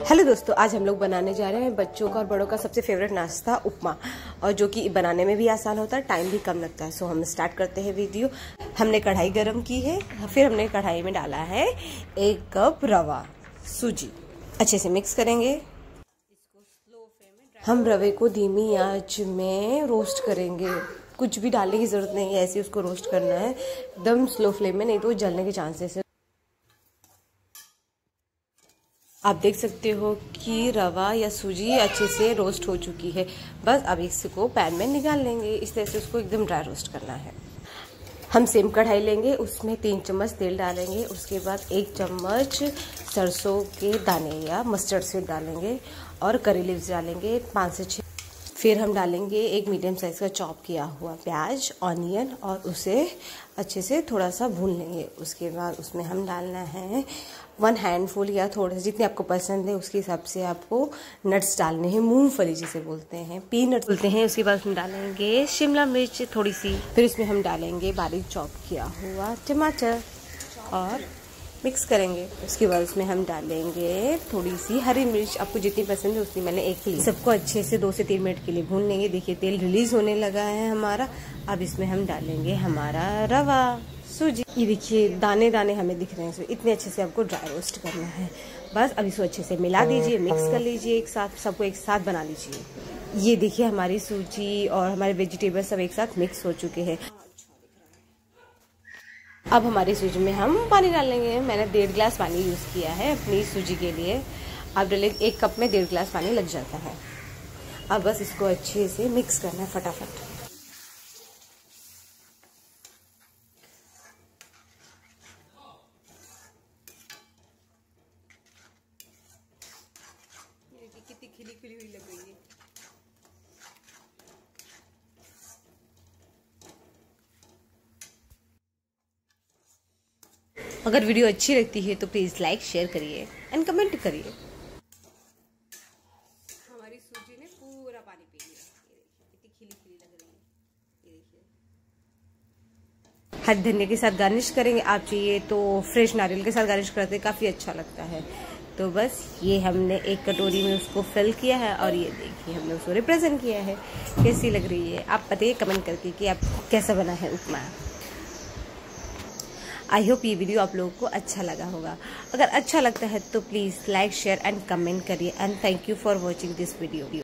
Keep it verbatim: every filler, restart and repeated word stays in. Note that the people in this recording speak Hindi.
हेलो दोस्तों, आज हम लोग बनाने जा रहे हैं बच्चों का और बड़ों का सबसे फेवरेट नाश्ता उपमा, और जो कि बनाने में भी आसान होता है, टाइम भी कम लगता है। सो हम स्टार्ट करते हैं वीडियो। हमने कढ़ाई गरम की है, फिर हमने कढ़ाई में डाला है एक कप रवा, सूजी। अच्छे से मिक्स करेंगे। हम रवे को धीमी आंच में रोस्ट करेंगे, कुछ भी डालने की जरूरत नहीं है, ऐसे उसको रोस्ट करना है एकदम स्लो फ्लेम में, नहीं तो जलने के चांसेस है। आप देख सकते हो कि रवा या सूजी अच्छे से रोस्ट हो चुकी है। बस अब इसको पैन में निकाल लेंगे। इस तरह से उसको एकदम ड्राई रोस्ट करना है। हम सेम कढ़ाई लेंगे, उसमें तीन चम्मच तेल डालेंगे, उसके बाद एक चम्मच सरसों के दाने या मस्टर्ड सीड डालेंगे और करी लीव्स डालेंगे पाँच से छः। फिर हम डालेंगे एक मीडियम साइज़ का चॉप किया हुआ प्याज, ऑनियन, और उसे अच्छे से थोड़ा सा भून लेंगे। उसके बाद उसमें हम डालना है वन हैंडफुल या थोड़े जितने आपको पसंद है उसके हिसाब से आपको नट्स डालने हैं, मूंगफली जिसे बोलते हैं, पीनट बोलते हैं। उसके बाद उसमें डालेंगे शिमला मिर्च थोड़ी सी, फिर इसमें हम डालेंगे बारीक चॉप किया हुआ टमाटर और मिक्स करेंगे। उसके बाद उसमें हम डालेंगे थोड़ी सी हरी मिर्च, आपको जितनी पसंद है उतनी, मैंने एक ली। सबको अच्छे से दो से तीन मिनट के लिए भून लेंगे। देखिए तेल रिलीज होने लगा है हमारा। अब इसमें हम डालेंगे हमारा रवा, सूजी। ये देखिए दाने दाने हमें दिख रहे हैं, इतने अच्छे से आपको ड्राई रोस्ट करना है। बस अब इसको अच्छे से मिला दीजिए, मिक्स कर लीजिए एक साथ, सबको एक साथ बना लीजिए। ये देखिए हमारी सूजी और हमारे वेजिटेबल सब एक साथ मिक्स हो चुके हैं। अब हमारी सूजी में हम पानी डालेंगे। मैंने डेढ़ गिलास पानी यूज़ किया है अपनी सूजी के लिए। आप डालें एक कप में डेढ़ गिलास पानी लग जाता है। अब बस इसको अच्छे से मिक्स करना है फटाफट। कितनी खिली खिली हुई लग रही है। अगर वीडियो अच्छी लगती है तो प्लीज़ लाइक शेयर करिए एंड कमेंट करिए। हमारी सूजी ने पूरा पानी पी लिया। ये देखिए कितनी खिली खिली लग रही है। ये देखिए हरी धनिया के साथ गार्निश करेंगे। आप चाहिए तो फ्रेश नारियल के साथ गार्निश करते, काफ़ी अच्छा लगता है। तो बस ये हमने एक कटोरी में उसको फिल किया है और ये देखिए हमने उसको रिप्रेजेंट किया है। कैसी लग रही है आप बताइए कमेंट करके कि आप कैसा बना है उपमा। आई होप ये वीडियो आप लोगों को अच्छा लगा होगा। अगर अच्छा लगता है तो please like share and comment करिए and thank you for watching this video.